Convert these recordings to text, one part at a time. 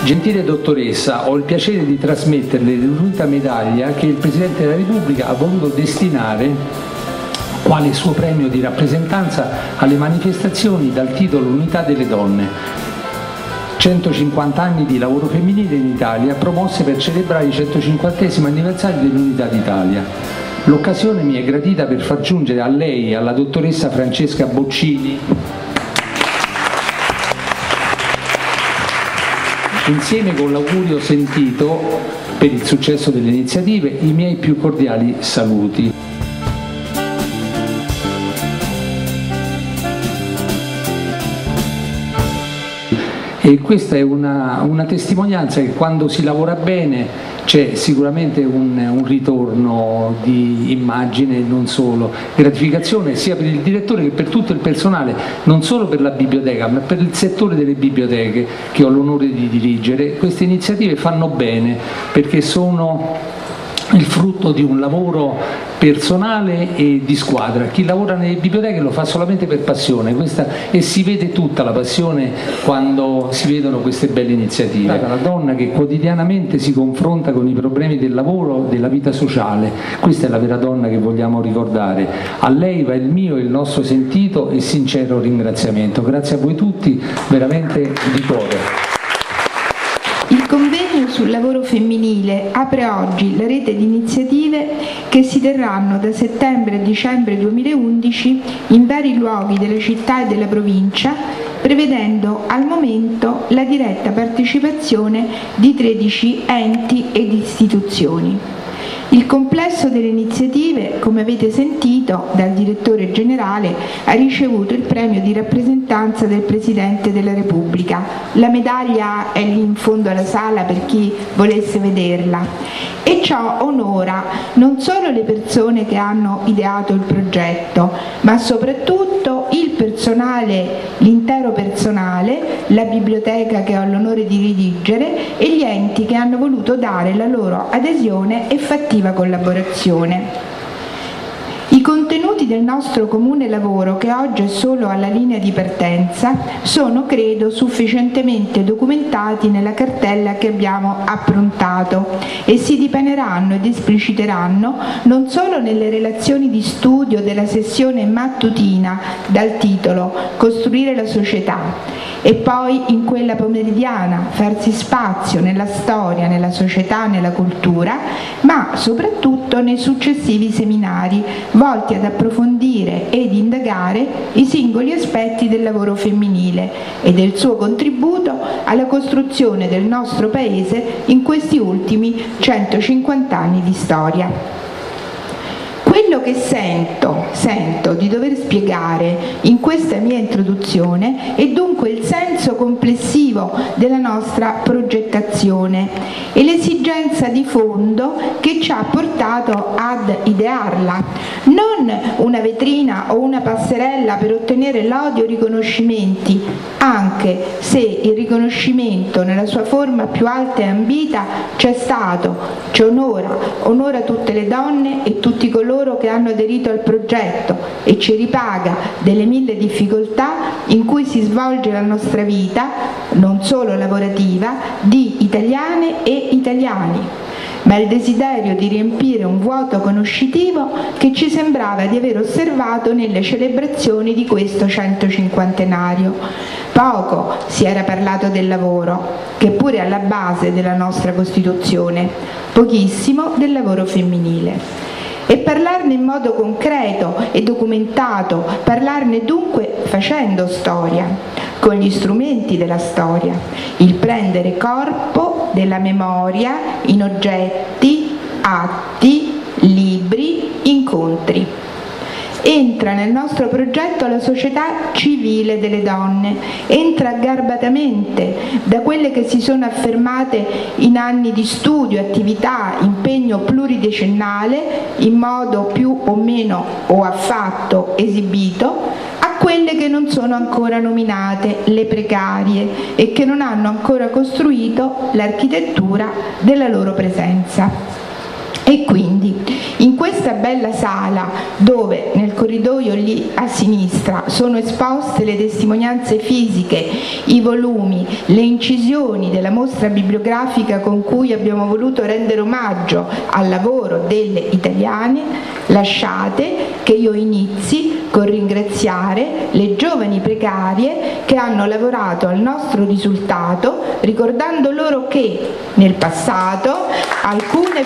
Gentile dottoressa, ho il piacere di trasmetterle l'unica medaglia che il Presidente della Repubblica ha voluto destinare quale suo premio di rappresentanza alle manifestazioni dal titolo Unità delle donne. 150 anni di lavoro femminile in Italia, promosse per celebrare il 150° anniversario dell'Unità d'Italia. L'occasione mi è gradita per far giungere a lei e alla dottoressa Francesca Boccini, insieme con l'augurio sentito per il successo delle iniziative, i miei più cordiali saluti. E questa è una testimonianza che quando si lavora bene c'è sicuramente un ritorno di immagine e non solo, gratificazione sia per il direttore che per tutto il personale, non solo per la biblioteca ma per il settore delle biblioteche che ho l'onore di dirigere. Queste iniziative fanno bene perché sono il frutto di un lavoro personale e di squadra. Chi lavora nelle biblioteche lo fa solamente per passione, e si vede tutta la passione quando si vedono queste belle iniziative. La donna che quotidianamente si confronta con i problemi del lavoro, della vita sociale, questa è la vera donna che vogliamo ricordare. A lei va il mio e il nostro sentito e sincero ringraziamento. Grazie a voi tutti, veramente di cuore. Il convegno sul lavoro femminile apre oggi la rete di iniziative che si terranno da settembre a dicembre 2011 in vari luoghi della città e della provincia, prevedendo al momento la diretta partecipazione di 13 enti ed istituzioni. Il complesso delle iniziative, come avete sentito dal direttore generale, ha ricevuto il premio di rappresentanza del Presidente della Repubblica. La medaglia è lì in fondo alla sala per chi volesse vederla. E ciò onora non solo le persone che hanno ideato il progetto, ma soprattutto il personale, l'intero personale, la biblioteca che ho l'onore di dirigere e gli enti che hanno voluto dare la loro adesione e fattiva collaborazione. I contenuti del nostro comune lavoro, che oggi è solo alla linea di partenza, sono, credo, sufficientemente documentati nella cartella che abbiamo approntato e si dipaneranno ed espliciteranno non solo nelle relazioni di studio della sessione mattutina dal titolo Costruire la società, e poi in quella pomeridiana Farsi spazio nella storia, nella società, nella cultura, ma soprattutto nei successivi seminari volti ad approfondire ed indagare i singoli aspetti del lavoro femminile e del suo contributo alla costruzione del nostro Paese in questi ultimi 150 anni di storia. Quello che sento di dover spiegare in questa mia introduzione è dunque il senso complessivo della nostra progettazione e l'esigenza di fondo che ci ha portato ad idearla, non una vetrina o una passerella per ottenere lodi o riconoscimenti, anche se il riconoscimento nella sua forma più alta e ambita c'è stato, ci onora tutte le donne e tutti coloro che hanno aderito al progetto e ci ripaga delle mille difficoltà in cui si svolge la nostra vita, non solo lavorativa, di italiane e italiani, ma il desiderio di riempire un vuoto conoscitivo che ci sembrava di aver osservato nelle celebrazioni di questo 150°. Poco si era parlato del lavoro, che pure è alla base della nostra Costituzione, pochissimo del lavoro femminile. E parlarne in modo concreto e documentato, parlarne dunque facendo storia, con gli strumenti della storia, il prendere corpo della memoria in oggetti, atti, libri, incontri. Entra nel nostro progetto la società civile delle donne, entra garbatamente da quelle che si sono affermate in anni di studio, attività, impegno pluridecennale, in modo più o meno o affatto esibito, a quelle che non sono ancora nominate, le precarie, e che non hanno ancora costruito l'architettura della loro presenza. E quindi in questa questa bella sala, dove nel corridoio lì a sinistra sono esposte le testimonianze fisiche, i volumi, le incisioni della mostra bibliografica con cui abbiamo voluto rendere omaggio al lavoro delle italiane, lasciate che io inizi con ringraziare le giovani precarie che hanno lavorato al nostro risultato, ricordando loro che nel passato alcune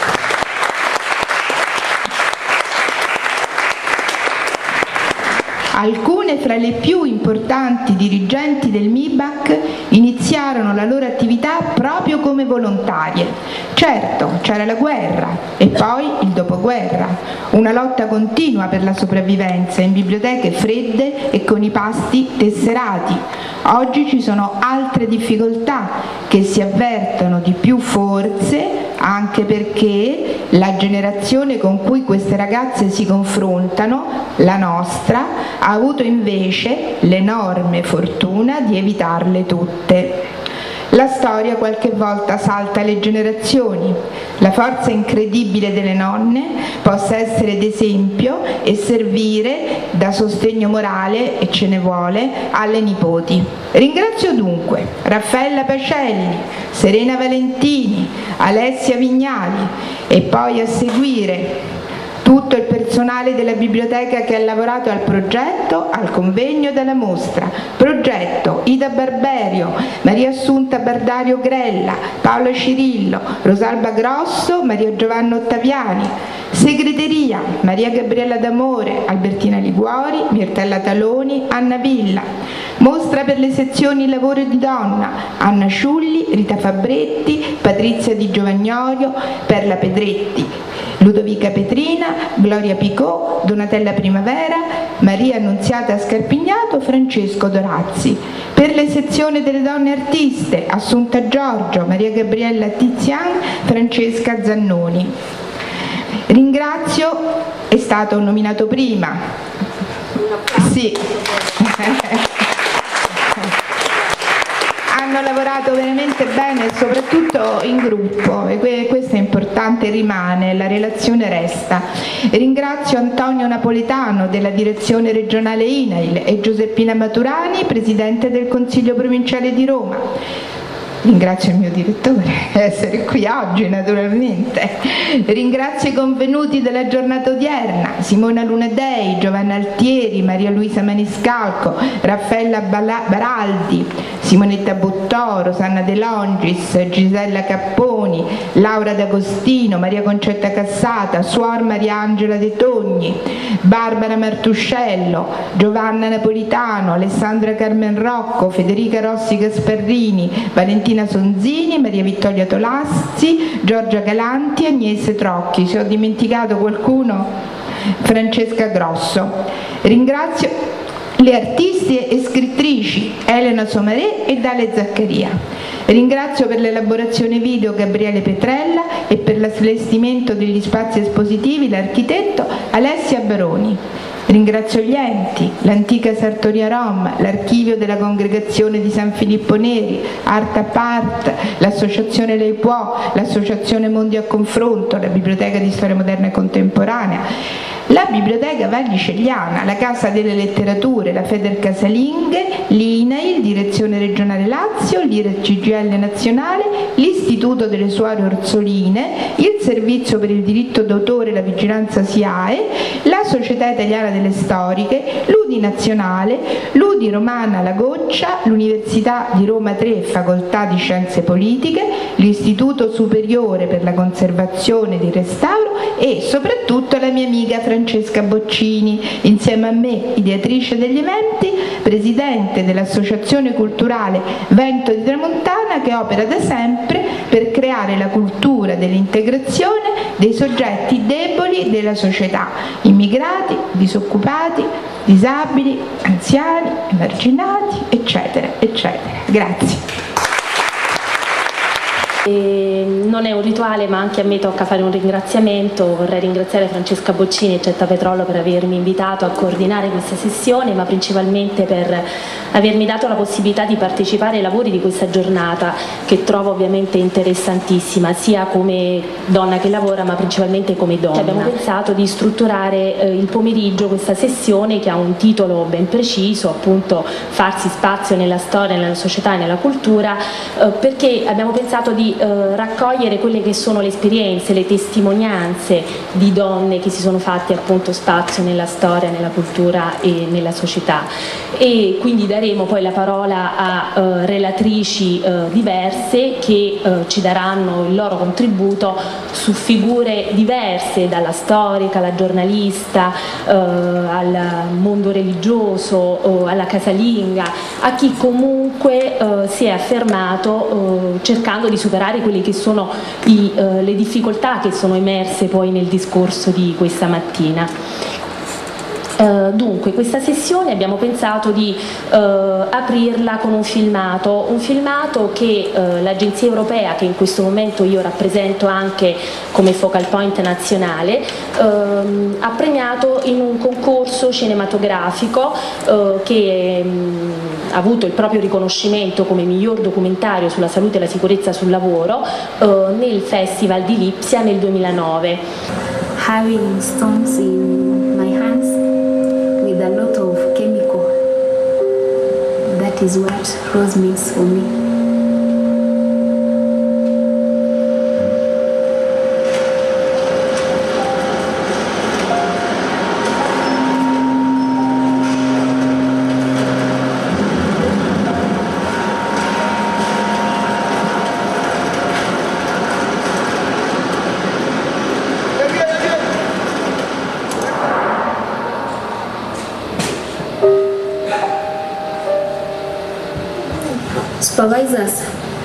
fra le più importanti dirigenti del MIBAC iniziarono la loro attività proprio come volontarie. Certo, c'era la guerra e poi il dopoguerra, una lotta continua per la sopravvivenza in biblioteche fredde e con i pasti tesserati. Oggi ci sono altre difficoltà che si avvertono di più forse, anche perché la generazione con cui queste ragazze si confrontano, la nostra, ha avuto invece l'enorme fortuna di evitarle tutte. La storia qualche volta salta le generazioni. La forza incredibile delle nonne possa essere d'esempio e servire da sostegno morale, e ce ne vuole, alle nipoti. Ringrazio dunque Raffaella Pacelli, Serena Valentini, Alessia Vignali e poi a seguire tutto il personale della biblioteca che ha lavorato al progetto, al convegno della mostra. Progetto: Ida Barberio, Maria Assunta Bardario Grella, Paola Cirillo, Rosalba Grosso, Maria Giovanna Ottaviani. Segreteria: Maria Gabriella D'Amore, Albertina Liguori, Mirtella Taloni, Anna Villa. Mostra per le sezioni Lavoro di Donna: Anna Sciulli, Rita Fabretti, Patrizia Di Giovagnorio, Perla Pedretti, Ludovica Petrina, Gloria Picot, Donatella Primavera, Maria Annunziata Scarpignato, Francesco Dorazzi. Per le sezioni delle donne artiste: Assunta Giorgio, Maria Gabriella Tizian, Francesca Zannoni. Ringrazio, è stato nominato prima. Sì. Hanno lavorato veramente bene e soprattutto in gruppo, e questo è importante, rimane, la relazione resta. Ringrazio Antonio Napoletano della direzione regionale INAIL e Giuseppina Maturani, presidente del Consiglio provinciale di Roma. Ringrazio il mio direttore di essere qui oggi, naturalmente. Ringrazio i convenuti della giornata odierna: Simona Lunadei, Giovanna Altieri, Maria Luisa Maniscalco, Raffaella Baraldi, Simonetta Buttò, Rosanna De Longis, Gisella Capponi, Laura D'Agostino, Maria Concetta Cassata, Suor Mariangela De Togni, Barbara Martuscello, Giovanna Napolitano, Alessandra Carmen Rocco, Federica Rossi Gasparrini, Valentina Sonzini, Maria Vittoria Tolassi, Giorgia Galanti, Agnese Trocchi. Se ho dimenticato qualcuno, Francesca Grosso. Ringrazio le artiste e scrittrici Elena Somaré e Dale Zaccaria. Ringrazio per l'elaborazione video Gabriele Petrella e per l'allestimento degli spazi espositivi l'architetto Alessia Baroni. Ringrazio gli enti, l'antica Sartoria Rom, l'archivio della congregazione di San Filippo Neri, Art a Part, l'associazione Lei Può, l'associazione Mondi a Confronto, la biblioteca di storia moderna e contemporanea, la biblioteca Vallicelliana, la Casa delle Letterature, la Feder Casalinghe, l'INAIL, Direzione Regionale Lazio, l'IRCGL Nazionale, l'Istituto delle Suore Orsoline, il Servizio per il Diritto d'autore e la Vigilanza SIAE, la Società Italiana delle Storiche, l'UDI Nazionale, l'UDI Romana La Goccia, l'Università di Roma 3, Facoltà di Scienze Politiche, l'Istituto Superiore per la Conservazione ed il Restauro e soprattutto la mia amica Francesca Boccini, insieme a me, ideatrice degli eventi, presidente dell'Associazione Culturale Vento di Tramontana, che opera da sempre per creare la cultura dell'integrazione dei soggetti deboli della società, immigrati, disoccupati, disabili, anziani, emarginati, eccetera, eccetera. Grazie. Non è un rituale, ma anche a me tocca fare un ringraziamento. Vorrei ringraziare Francesca Boccini e Cetta Petrollo per avermi invitato a coordinare questa sessione, ma principalmente per avermi dato la possibilità di partecipare ai lavori di questa giornata, che trovo ovviamente interessantissima, sia come donna che lavora, ma principalmente come donna. Abbiamo pensato di strutturare il pomeriggio questa sessione, che ha un titolo ben preciso, appunto farsi spazio nella storia, nella società e nella cultura, perché abbiamo pensato di raccogliere quelle che sono le esperienze, le testimonianze di donne che si sono fatte appunto spazio nella storia, nella cultura e nella società, e quindi daremo poi la parola a relatrici diverse che ci daranno il loro contributo su figure diverse, dalla storica alla giornalista, al mondo religioso, alla casalinga, a chi comunque si è affermato cercando di superare quelle che sono le difficoltà che sono emerse poi nel discorso di questa mattina. Dunque, questa sessione abbiamo pensato di aprirla con un filmato che l'Agenzia Europea, che in questo momento io rappresento anche come focal point nazionale, ha premiato in un concorso cinematografico che ha avuto il proprio riconoscimento come miglior documentario sulla salute e la sicurezza sul lavoro nel Festival di Lipsia nel 2009. Having stones in my hands with a lot of chemical, that is what rose means for me. Supervisors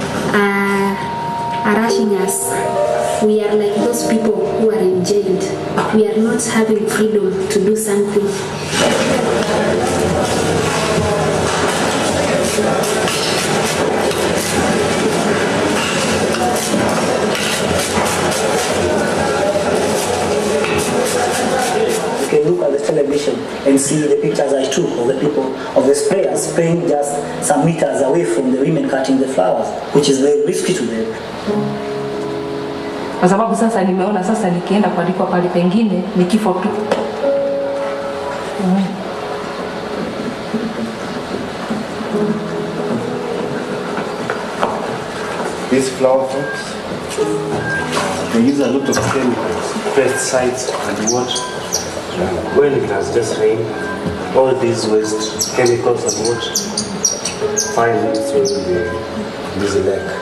are rushing us. We are like those people who are in jail. We are not having freedom to do something. You can look at the television and see the pictures I took of the people, of the sprayers spraying just some meters away from the women cutting the flowers, which is very risky to them. Kwa sababu sasa nimeona sasa nikienda kuandikwa pale pengine ni kifo tu. These flower crops, they use a lot of chemicals, pesticides and what? When it has just rained, all these waste chemicals and what find its way in this lake.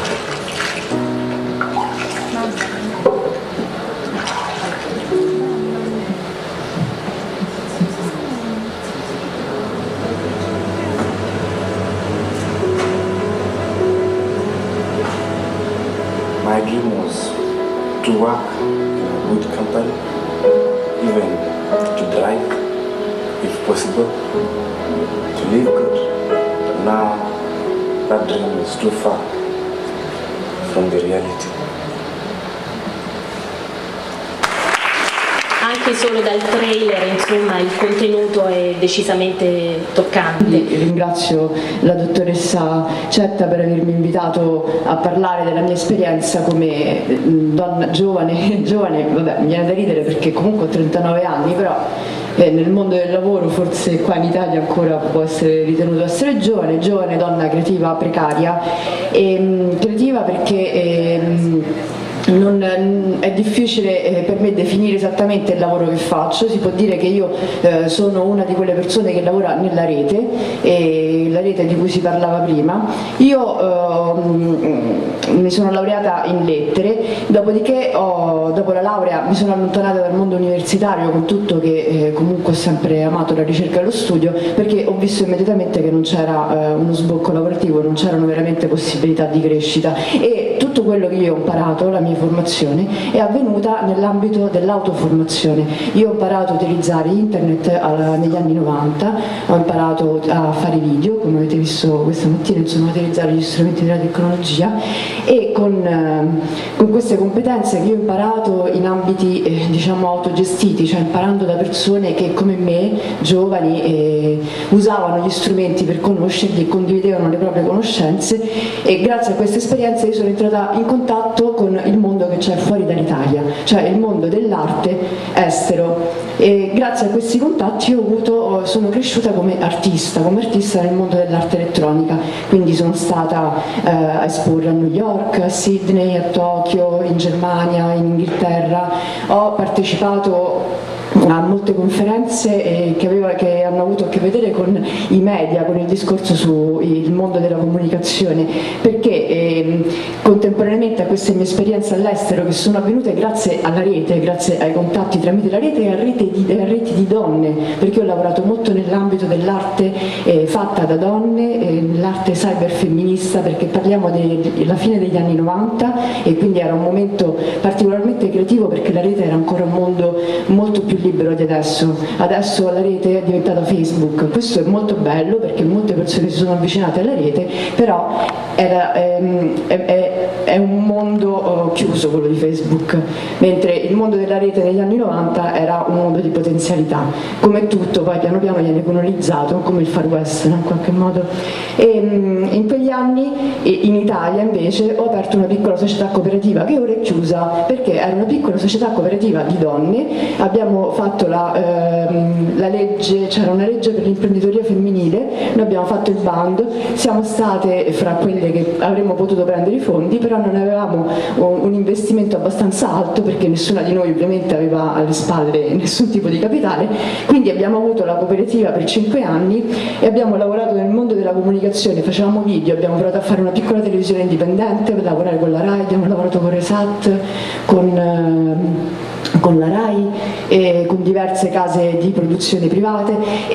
My dream was to work in a good company, even to drive, if possible, to live good. But now, that dream is too far from the reality. Anche solo dal trailer, insomma, il contenuto è decisamente toccante. Ringrazio la dottoressa Cetta per avermi invitato a parlare della mia esperienza come donna giovane, vabbè, mi viene da ridere perché comunque ho 39 anni, però nel mondo del lavoro forse qua in Italia ancora può essere ritenuto essere giovane, donna creativa precaria, creativa perché è difficile per me definire esattamente il lavoro che faccio. Si può dire che io sono una di quelle persone che lavora nella rete, la rete di cui si parlava prima. Io mi sono laureata in lettere, dopodiché dopo la laurea mi sono allontanata dal mondo universitario, con tutto che comunque ho sempre amato la ricerca e lo studio, perché ho visto immediatamente che non c'era uno sbocco lavorativo, non c'erano veramente possibilità di crescita, e tutto quello che io ho imparato, la mia formazione è avvenuta nell'ambito dell'autoformazione. Io ho imparato a utilizzare internet negli anni 90, ho imparato a fare video, come avete visto questa mattina, insomma, a utilizzare gli strumenti della tecnologia, e con queste competenze che io ho imparato in ambiti diciamo autogestiti, cioè imparando da persone che come me, giovani, usavano gli strumenti per conoscerli e condividevano le proprie conoscenze, e grazie a queste esperienze io sono entrata in contatto con il mondo che c'è fuori dall'Italia, cioè il mondo dell'arte estero, e grazie a questi contatti sono cresciuta come artista nel mondo dell'arte elettronica, quindi sono stata a esporre a New York, a Sydney, a Tokyo, in Germania, in Inghilterra, ho partecipato a molte conferenze che hanno avuto a che vedere con i media, con il discorso sul mondo della comunicazione, perché contemporaneamente a queste mie esperienze all'estero, che sono avvenute grazie alla rete, grazie ai contatti tramite la rete e a reti di donne, perché ho lavorato molto nell'ambito dell'arte fatta da donne, l'arte cyberfemminista, perché parliamo della fine degli anni 90 e quindi era un momento particolarmente creativo, perché la rete era ancora un mondo molto più libero di adesso. Adesso la rete è diventata Facebook, questo è molto bello perché molte persone si sono avvicinate alla rete, però è un mondo chiuso quello di Facebook, mentre il mondo della rete negli anni 90 era un mondo di potenzialità. Come tutto poi piano piano viene colonizzato, come il Far West, no? In qualche modo. E in quegli anni in Italia invece ho aperto una piccola società cooperativa che ora è chiusa, perché era una piccola società cooperativa di donne. Abbiamo fatto la legge, c'era una legge per l'imprenditoria femminile, noi abbiamo fatto il bando, siamo state fra quelle che avremmo potuto prendere i fondi, però non avevamo un investimento abbastanza alto, perché nessuna di noi ovviamente aveva alle spalle nessun tipo di capitale, quindi abbiamo avuto la cooperativa per 5 anni e abbiamo lavorato nel mondo della comunicazione, facevamo video, abbiamo provato a fare una piccola televisione indipendente per lavorare con la RAI, abbiamo lavorato con Resat, con la RAI e con diverse case di produzione private,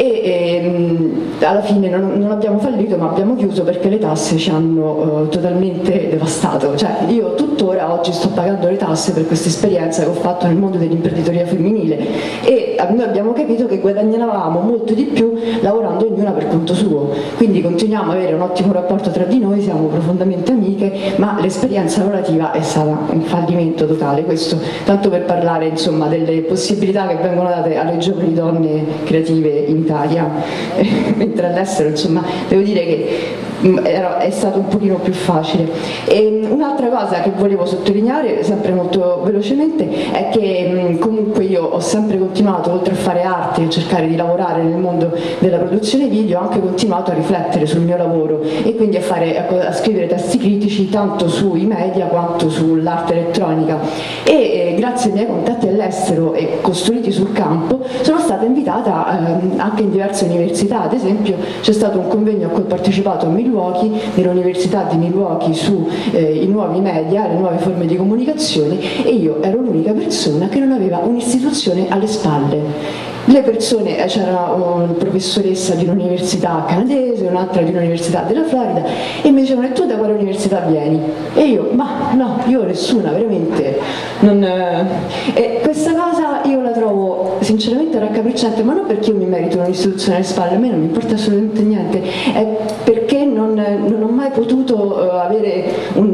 e alla fine non abbiamo fallito, ma abbiamo chiuso perché le tasse ci hanno totalmente devastato. Cioè io tuttora oggi sto pagando le tasse per questa esperienza che ho fatto nel mondo dell'imprenditoria femminile, e noi abbiamo capito che guadagnavamo molto di più lavorando ognuna per conto suo, quindi continuiamo ad avere un ottimo rapporto tra di noi, siamo profondamente amiche, ma l'esperienza lavorativa è stata un fallimento totale. Questo tanto per parlare insomma delle possibilità che vengono date alle giovani donne creative in Italia, mentre all'estero insomma devo dire che è stato un pochino più facile. E un'altra cosa che volevo sottolineare sempre molto velocemente è che comunque io ho sempre continuato, oltre a fare arte e cercare di lavorare nel mondo della produzione video, ho anche continuato a riflettere sul mio lavoro e quindi a scrivere testi critici tanto sui media quanto sull'arte elettronica, e grazie ai miei contatti all'estero e costruiti sul campo sono stata invitata anche in diverse università. Ad esempio c'è stato un convegno a cui ho partecipato a Milwaukee, nell'università di Milwaukee, sui nuovi media, le nuove forme di comunicazione, e io ero l'unica persona che non aveva un'istituzione alle spalle. Le persone, c'era una professoressa di un'università canadese, un'altra di un'università della Florida, e mi dicevano: e tu da quale università vieni? E io: ma no, io nessuna, veramente non... E questa cosa io la trovo sinceramente raccapricciante, ma non perché io mi merito un'istituzione alle spalle, a me non mi importa assolutamente niente, è perché non ho mai potuto avere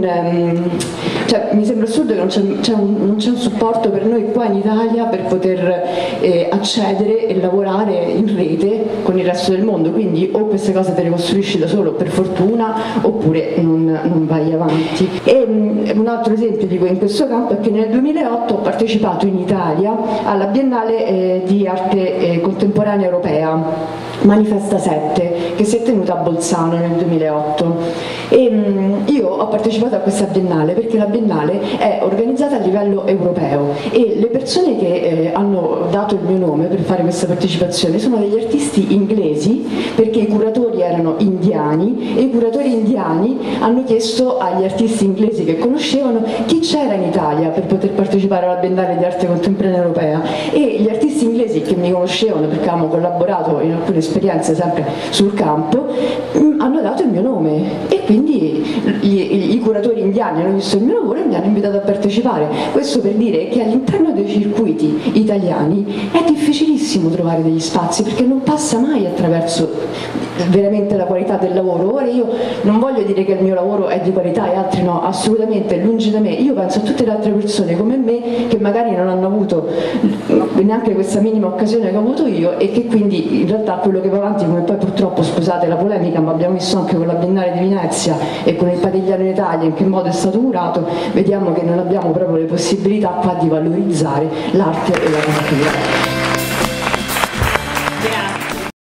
cioè mi sembra assurdo che non c'è un supporto per noi qua in Italia per poter accedere e lavorare in rete con il resto del mondo, quindi o queste cose te le costruisci da solo per fortuna, oppure non vai avanti. E un altro esempio in questo campo è che nel 2008 ho partecipato in Italia alla Biennale di Arte Contemporanea Europea, Manifesta 7, che si è tenuta a Bolzano nel 2008, e io ho partecipato a questa biennale perché la biennale è organizzata a livello europeo, e le persone che hanno dato il mio nome per fare questa partecipazione sono degli artisti inglesi, perché i curatori erano indiani, e i curatori indiani hanno chiesto agli artisti inglesi che conoscevano chi c'era in Italia per poter partecipare alla Biennale di Arte Contemporanea Europea, e gli artisti inglesi che mi conoscevano perché avevamo collaborato in alcune esperienze sempre sul campo campo, hanno dato il mio nome e quindi i curatori indiani hanno visto il mio lavoro e mi hanno invitato a partecipare. Questo per dire che all'interno dei circuiti italiani è difficilissimo trovare degli spazi, perché non passa mai attraverso veramente la qualità del lavoro. Ora io non voglio dire che il mio lavoro è di qualità e altri no, assolutamente, lungi da me. Io penso a tutte le altre persone come me che magari non hanno avuto neanche questa minima occasione che ho avuto io, e che quindi in realtà quello che va avanti, come poi purtroppo, scusate la polemica, ma abbiamo visto anche con la Biennale di Venezia e con il Padigliano in Italia in che modo è stato curato, vediamo che non abbiamo proprio le possibilità qua di valorizzare l'arte e la cultura.